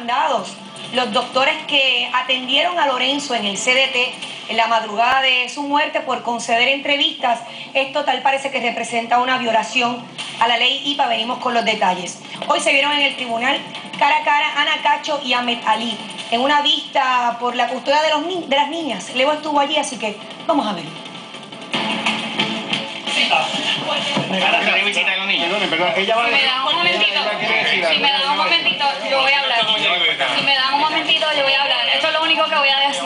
demandados. Los doctores que atendieron a Lorenzo en el CDT en la madrugada de su muerte por conceder entrevistas, esto tal parece que representa una violación a la ley IPA. Venimos con los detalles. Hoy se vieron en el tribunal cara a cara Ana Cacho y Ahmed Ali en una vista por la custodia de las niñas. Leo estuvo allí, así que vamos a ver. Si me dan un momentito, yo voy a hablar. Si me dan un momentito, yo voy a hablar. Esto es lo único que voy a decir.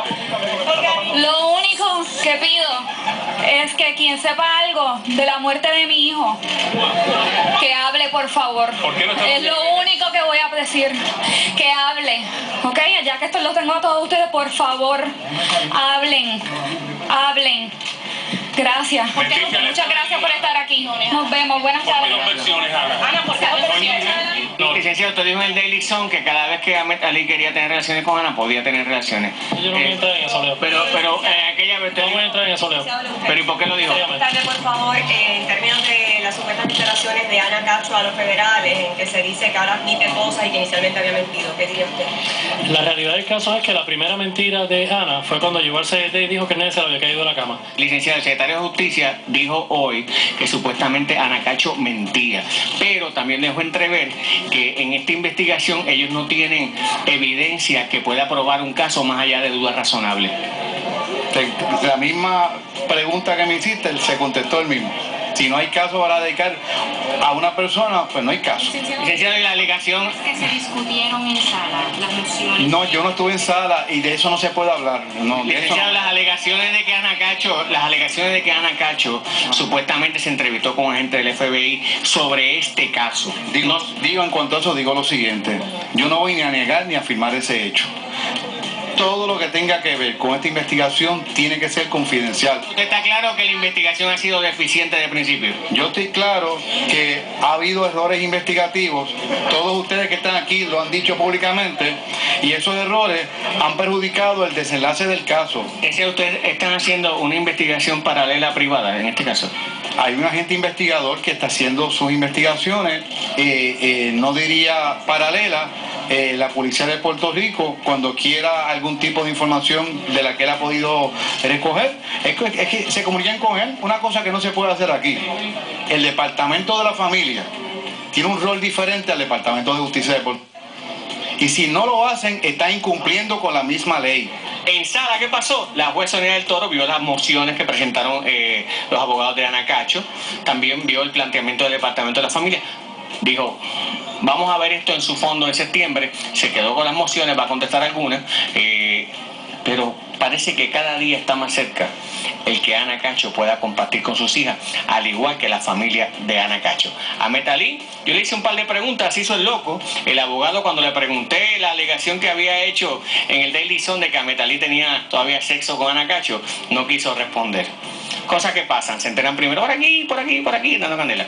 Lo único que pido es que quien sepa algo de la muerte de mi hijo, que hable, por favor. Es lo único que voy a decir, que hable. ¿Ok? Ya que esto lo tengo a todos ustedes, por favor, hablen. Hablen. Gracias. Muchas gracias por estar aquí. Nos vemos. Buenas tardes. Ana, ¿por qué no? Licenciado, usted dijo en el Daily Sun que cada vez que Ahmed Ali quería tener relaciones con Ana, podía tener relaciones. Yo no voy a entrar en eso, Leo. Pero aquella vez... No voy a entrar en eso, Leo. Pero ¿y por qué lo dijo? Tarde, por favor, en términos de las supuestas declaraciones de Ana Cacho a los federales, en que se dice que ahora admite cosas y que inicialmente había mentido, ¿qué diría usted? La realidad del caso es que la primera mentira de Ana fue cuando llegó al CDT y dijo que nadie se le había caído de la cama. Licenciado, el secretario de Justicia dijo hoy que supuestamente Ana Cacho mentía, pero también dejó entrever que en esta investigación ellos no tienen evidencia que pueda probar un caso más allá de dudas razonables. La misma pregunta que me hiciste, él se contestó el mismo. Si no hay caso para dedicar a una persona, pues no hay caso. Licenciado, ¿y la alegación? Que se discutieron en sala, las mociones. No, yo no estuve en sala y de eso no se puede hablar. No, de eso Licenciado, no. las alegaciones de que Ana Cacho supuestamente se entrevistó con un agente del FBI sobre este caso. Digo, en cuanto a eso, digo lo siguiente. Yo no voy ni a negar ni a afirmar ese hecho. Todo lo que tenga que ver con esta investigación tiene que ser confidencial. ¿Usted está claro que la investigación ha sido deficiente de principio? Yo estoy claro que ha habido errores investigativos, todos ustedes que están aquí lo han dicho públicamente, y esos errores han perjudicado el desenlace del caso. ¿Ustedes están haciendo una investigación paralela privada en este caso? Hay un agente investigador que está haciendo sus investigaciones, no diría paralela. La policía de Puerto Rico, cuando quiera algún tipo de información de la que él ha podido recoger, es que se comunican con él. Una cosa que no se puede hacer aquí. El Departamento de la Familia tiene un rol diferente al Departamento de Justicia de Puerto Rico. Y si no lo hacen, está incumpliendo con la misma ley. En sala, ¿qué pasó? La jueza Sonia del Toro vio las mociones que presentaron los abogados de Ana Cacho, también vio el planteamiento del Departamento de la Familia. Dijo, vamos a ver esto en su fondo en septiembre. Se quedó con las mociones, va a contestar algunas, pero parece que cada día está más cerca el que Ana Cacho pueda compartir con sus hijas, al igual que la familia de Ana Cacho. Ahmed Ali, yo le hice un par de preguntas, hizo el loco. El abogado, cuando le pregunté la alegación que había hecho en el Daily Sun de que Ahmed Ali tenía todavía sexo con Ana Cacho, no quiso responder. Cosas que pasan, se enteran primero por aquí, dando candela.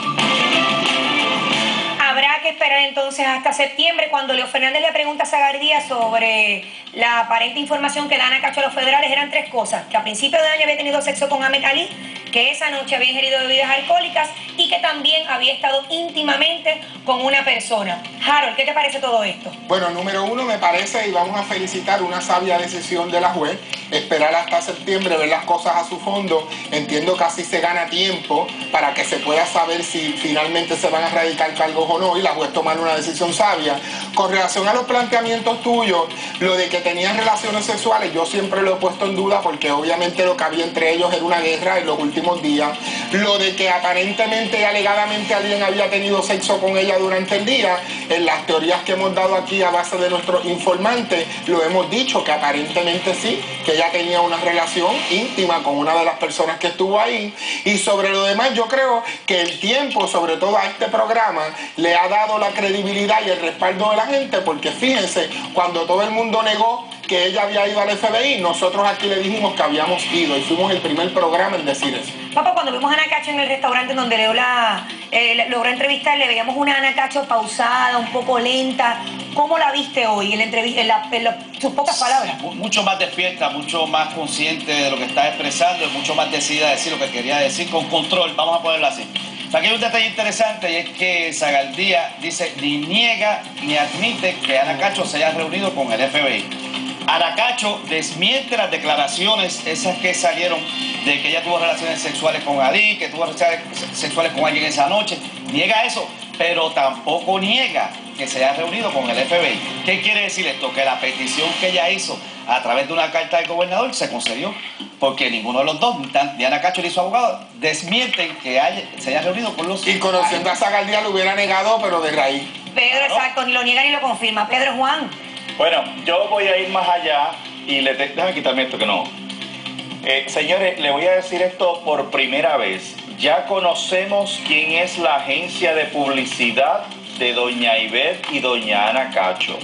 Habrá que esperar entonces hasta septiembre, cuando Leo Fernández le pregunta a Zagardía sobre la aparente información que da Ana Cacho a los federales. Eran tres cosas: que a principio de año había tenido sexo con Ahmed Ali, que esa noche había ingerido bebidas alcohólicas y que también había estado íntimamente con una persona. Harold, ¿qué te parece todo esto? Bueno, número uno, me parece, y vamos a felicitar, una sabia decisión de la juez, esperar hasta septiembre, ver las cosas a su fondo. Entiendo que así se gana tiempo para que se pueda saber si finalmente se van a radicar cargos o no, y la juez tomar una decisión sabia. Con relación a los planteamientos tuyos, lo de que tenían relaciones sexuales, yo siempre lo he puesto en duda, porque obviamente lo que había entre ellos era una guerra en los últimos días. Lo de que aparentemente y alegadamente alguien había tenido sexo con ella durante el día, en las teorías que hemos dado aquí a base de nuestros informantes, lo hemos dicho, que aparentemente sí, que ella tenía una relación íntima con una de las personas que estuvo ahí. Y sobre lo demás, yo creo que el tiempo, sobre todo a este programa, le ha dado la credibilidad y el respaldo de la gente, porque fíjense, cuando todo el mundo negó que ella había ido al FBI, nosotros aquí le dijimos que habíamos ido, y fuimos el primer programa en decir eso. Papá, cuando vimos a Ana Cacho en el restaurante donde Leo logró entrevistar, le veíamos una Ana Cacho pausada, un poco lenta. ¿Cómo la viste hoy en sus pocas palabras? Mucho más despierta, mucho más consciente de lo que está expresando, y mucho más decidida a decir lo que quería decir, con control, vamos a ponerlo así. Aquí hay un detalle interesante y es que Zagaldía dice ni niega ni admite que Ana Cacho se haya reunido con el FBI. Ana Cacho desmiente las declaraciones esas que salieron de que ella tuvo relaciones sexuales con Ali, que tuvo relaciones sexuales con alguien esa noche. Niega eso, pero tampoco niega que se haya reunido con el FBI. ¿Qué quiere decir esto? Que la petición que ella hizo a través de una carta del gobernador se concedió, porque ninguno de los dos, ni Ana Cacho ni su abogado, desmienten que se haya reunido con los... Y conociendo a Zagaldía lo hubiera negado, pero de raíz. Pedro, exacto, ni lo niega ni lo confirma. Pedro, Juan. Bueno, yo voy a ir más allá y déjame quitarme esto que no. Señores, le voy a decir esto por primera vez. Ya conocemos quién es la agencia de publicidad de doña Ivette y doña Ana Cacho.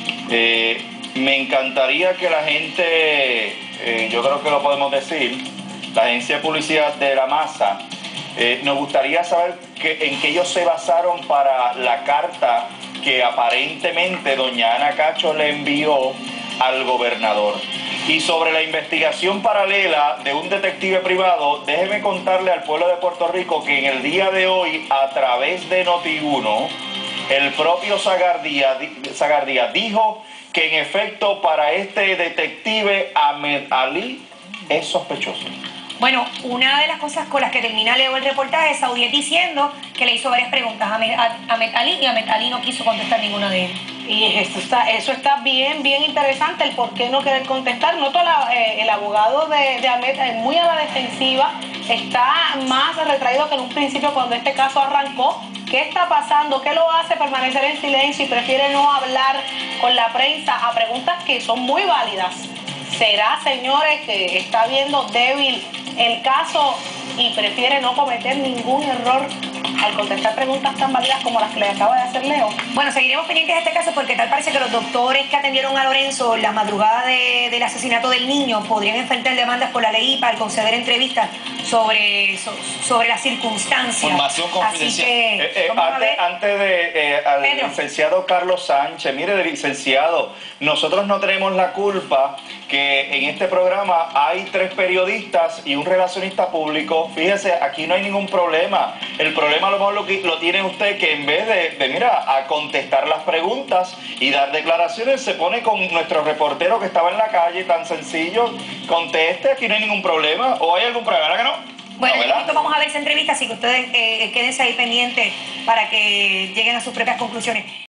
Me encantaría que la gente, yo creo que lo podemos decir, la agencia de publicidad de la masa, nos gustaría saber en qué ellos se basaron para la carta que aparentemente doña Ana Cacho le envió al gobernador. Y sobre la investigación paralela de un detective privado, déjeme contarle al pueblo de Puerto Rico que en el día de hoy, a través de Noti1, el propio Zagaldía dijo que en efecto para este detective Ahmed Ali es sospechoso. Bueno, una de las cosas con las que termina Leo el reportaje es Saudí diciendo que le hizo varias preguntas a Ahmed Ali y Ahmed Ali no quiso contestar ninguna de ellas. Y eso está bien interesante, el por qué no querer contestar. Noto el abogado de Ahmed muy a la defensiva, está más retraído que en un principio cuando este caso arrancó. ¿Qué está pasando? ¿Qué lo hace permanecer en silencio y prefiere no hablar con la prensa a preguntas que son muy válidas? ¿Será, señores, que está viendo débil el caso y prefiere no cometer ningún error al contestar preguntas tan válidas como las que le acaba de hacer Leo? Bueno, seguiremos pendientes de este caso porque tal parece que los doctores que atendieron a Lorenzo la madrugada del asesinato del niño podrían enfrentar demandas por la ley IPA al conceder entrevistas sobre las circunstancias. Información confidencial. Así que, vamos a ver. Antes de al Pedro. licenciado Carlos Sánchez, mire, licenciado, nosotros no tenemos la culpa que en este programa hay 3 periodistas y un relacionista público. Fíjese, aquí no hay ningún problema. El problema a lo mejor lo tiene usted, que en vez de a contestar las preguntas y dar declaraciones, se pone con nuestro reportero que estaba en la calle, tan sencillo. Conteste, aquí no hay ningún problema. ¿O hay algún problema? ¿Verdad que no? Bueno, No, ¿verdad? vamos a ver esa entrevista, así que ustedes quédense ahí pendientes para que lleguen a sus propias conclusiones.